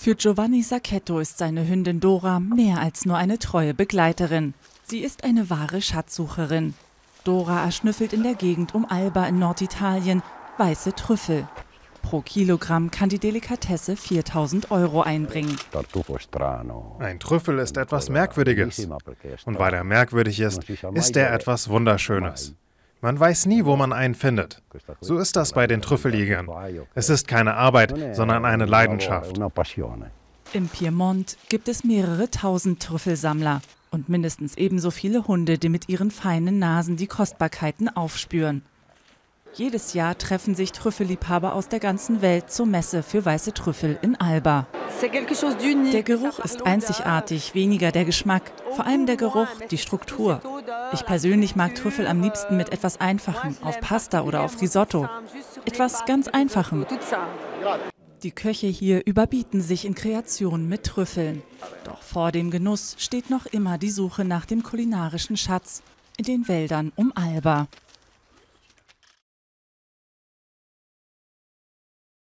Für Giovanni Sacchetto ist seine Hündin Dora mehr als nur eine treue Begleiterin. Sie ist eine wahre Schatzsucherin. Dora erschnüffelt in der Gegend um Alba in Norditalien weiße Trüffel. Pro Kilogramm kann die Delikatesse 4.000 € einbringen. Ein Trüffel ist etwas Merkwürdiges. Und weil er merkwürdig ist er etwas Wunderschönes. Man weiß nie, wo man einen findet. So ist das bei den Trüffeljägern. Es ist keine Arbeit, sondern eine Leidenschaft. Im Piemont gibt es mehrere tausend Trüffelsammler und mindestens ebenso viele Hunde, die mit ihren feinen Nasen die Kostbarkeiten aufspüren. Jedes Jahr treffen sich Trüffelliebhaber aus der ganzen Welt zur Messe für weiße Trüffel in Alba. Der Geruch ist einzigartig, weniger der Geschmack. Vor allem der Geruch, die Struktur. Ich persönlich mag Trüffel am liebsten mit etwas Einfachem, auf Pasta oder auf Risotto. Etwas ganz Einfachem. Die Köche hier überbieten sich in Kreationen mit Trüffeln. Doch vor dem Genuss steht noch immer die Suche nach dem kulinarischen Schatz in den Wäldern um Alba.